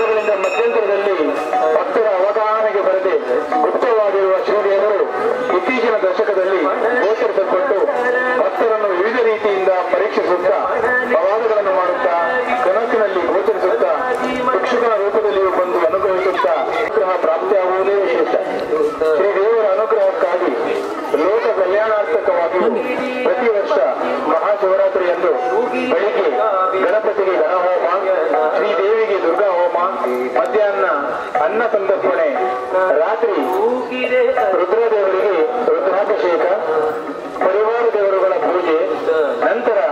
ವರ್ಷಗಳಿಂದ ಮಧ್ಯಂತರದಲ್ಲಿ ಭಕ್ತರ ಅವಗಾಹನೆಗೆ ಬರದೆ ಗುಪ್ತವಾಗಿರುವ ಶ್ರೀದೇವರು ಇತ್ತೀಚಿನ ದಶಕದಲ್ಲಿ ಗೋಚರಿಸಲ್ಪಟ್ಟು ಭಕ್ತರನ್ನು ವಿವಿಧ ರೀತಿಯಿಂದ ಪರೀಕ್ಷಿಸುತ್ತಾ ಅವಾದಗಳನ್ನು ಮಾಡುತ್ತಾ ಕನಸಿನಲ್ಲಿ ಗೋಚರಿಸುತ್ತಾ ಭಿಕ್ಷುಕನ ರೂಪದಲ್ಲಿಯೂ ಬಂದು ಅನುಗ್ರಹಿಸುತ್ತಾ ಅನುಗ್ರಹ ಪ್ರಾಪ್ತಿಯಾಗುವುದೇ ವಿಶೇಷ. ಶ್ರೀದೇವರ ಅನುಗ್ರಹಕ್ಕಾಗಿ ಲೋಕ ಕಲ್ಯಾಣಾರ್ಥಕವಾಗಿ ಪ್ರತಿ ವರ್ಷ ಮಹಾಶಿವರಾತ್ರಿಯಂದು ಬೆಳಿಗ್ಗೆ ಗಣಪತಿಗೆ ಗಣಹೋಮ, ಶ್ರೀದೇವಿಗೆ ದುರ್ಗಾ ಹೋಮ, ಮಧ್ಯಾಹ್ನ ಅನ್ನ ಸಂತರ್ಪಣೆ, ರಾತ್ರಿ ರುದ್ರದೇವರಿಗೆ ರುದ್ರಾಭಿಷೇಕ, ಪರಿವಾರ ದೇವರುಗಳ ಪೂಜೆ, ನಂತರ